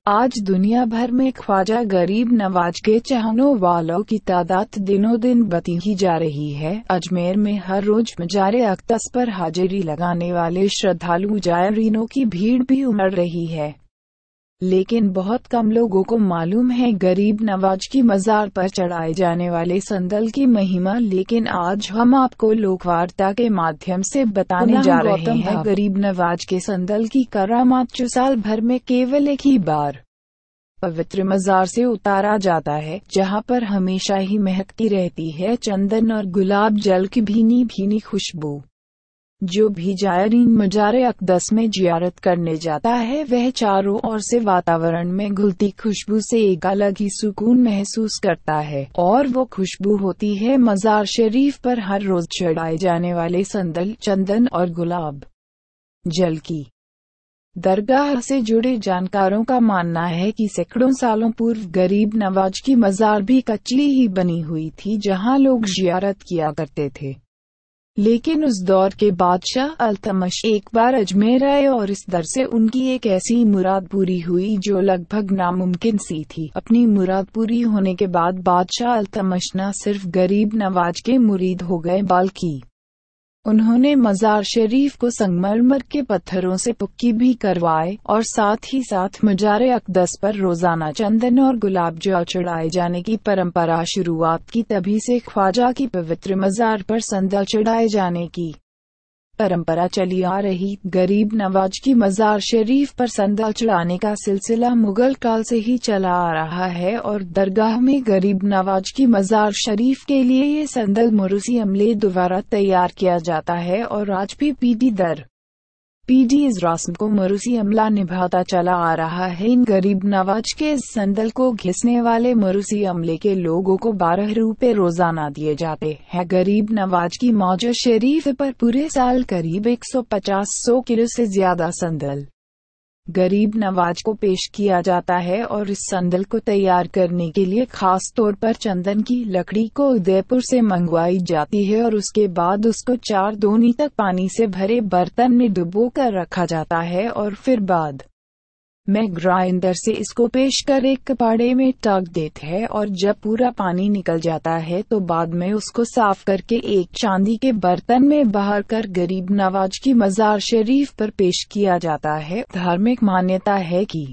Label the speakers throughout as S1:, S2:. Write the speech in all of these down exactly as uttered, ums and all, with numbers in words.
S1: आज दुनिया भर में ख्वाजा गरीब नवाज के चाहने वालों की तादाद दिनों दिन बढ़ती ही जा रही है। अजमेर में हर रोज मज़ार अक़दस पर हाजिरी लगाने वाले श्रद्धालु जायरीनों की भीड़ भी उमड़ रही है, लेकिन बहुत कम लोगों को मालूम है गरीब नवाज की मज़ार पर चढ़ाए जाने वाले संदल की महिमा। लेकिन आज हम आपको लोकवार्ता के माध्यम से बताने जा रहे हैं गरीब नवाज के संदल की करामात, जो साल भर में केवल एक ही बार पवित्र मज़ार से उतारा जाता है, जहां पर हमेशा ही महकती रहती है चंदन और गुलाब जल की भीनी भीनी खुशबू। जो भी जायरीन मज़ार अक़दस में जियारत करने जाता है, वह चारों ओर से वातावरण में घुलती खुशबू से एक अलग ही सुकून महसूस करता है, और वो खुशबू होती है मज़ार शरीफ पर हर रोज चढ़ाए जाने वाले संदल, चंदन और गुलाब जल की। दरगाह से जुड़े जानकारों का मानना है कि सैकड़ों सालों पूर्व गरीब नवाज की मज़ार भी कच्ची ही बनी हुई थी, जहां लोग जियारत किया करते थे। लेकिन उस दौर के बादशाह अल्तमश एक बार अजमेर आए और इस दर से उनकी एक ऐसी मुराद पूरी हुई जो लगभग नामुमकिन सी थी। अपनी मुराद पूरी होने के बाद बादशाह अल्तमश न सिर्फ गरीब नवाज के मुरीद हो गए, बल्कि उन्होंने मज़ार शरीफ को संगमरमर के पत्थरों से पक्की भी करवाए, और साथ ही साथ मज़ार अक़दस पर रोजाना चंदन और गुलाब जल चढ़ाए जाने की परंपरा शुरुआत की। तभी से ख्वाजा की पवित्र मज़ार पर संदल चढ़ाए जाने की परंपरा चली आ रही। गरीब नवाज की मज़ार शरीफ पर संदल चढ़ाने का सिलसिला मुगल काल से ही चला आ रहा है, और दरगाह में गरीब नवाज की मज़ार शरीफ के लिए ये संदल मुर्सी अमले द्वारा तैयार किया जाता है, और आज भी पीढ़ी दर पीढ़ी इस रस्म को मुर्सी अमला निभाता चला आ रहा है। इन गरीब नवाज के इस संदल को घिसने वाले मुर्सी अमले के लोगों को बारह रुपए रोजाना दिए जाते हैं। गरीब नवाज की मौज शरीफ पर पूरे साल करीब एक सौ पचास सौ किलो से ज्यादा संदल गरीब नवाज को पेश किया जाता है, और इस संदल को तैयार करने के लिए खास तौर पर चंदन की लकड़ी को उदयपुर से मंगवाई जाती है, और उसके बाद उसको चार दोनी तक पानी से भरे बर्तन में डुबो कर रखा जाता है, और फिर बाद में ग्राइंडर से इसको पेश कर एक कपाड़े में टक देते हैं, और जब पूरा पानी निकल जाता है तो बाद में उसको साफ करके एक चांदी के बर्तन में बहार कर गरीब नवाज की मज़ार शरीफ पर पेश किया जाता है। धार्मिक मान्यता है कि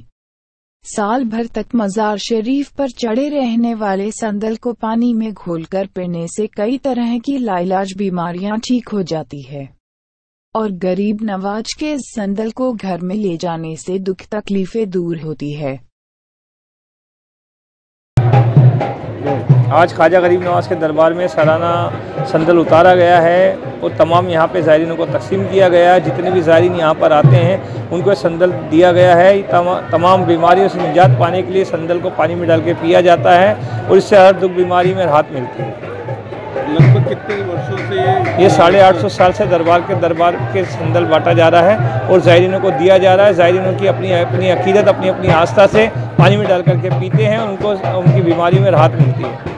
S1: साल भर तक मज़ार शरीफ पर चढ़े रहने वाले संदल को पानी में घोलकर पीने से कई तरह की लाइलाज बीमारियां ठीक हो जाती है, और गरीब नवाज के इस संदल को घर में ले जाने से दुख तकलीफें दूर होती है।
S2: आज ख्वाजा गरीब नवाज के दरबार में सालाना संदल उतारा गया है, और तमाम यहाँ पे ज़ायरीनों को तकसीम किया गया है। जितने भी ज़ायरीन यहाँ पर आते हैं उनको संदल दिया गया है। तमा, तमाम बीमारियों से निजात पाने के लिए संदल को पानी में डाल के पिया जाता है, और इससे हर दुख बीमारी में राहत मिलती है।
S3: लगभग कितने वर्षों से
S2: ये साढ़े आठ सौ साल से दरबार के दरबार के संदल बांटा जा रहा है, और ज़ायरीनों को दिया जा रहा है। ज़ायरीनों की अपनी अपनी अकीदत, अपनी अपनी आस्था से पानी में डाल करके पीते हैं, उनको उनकी बीमारी में राहत मिलती है।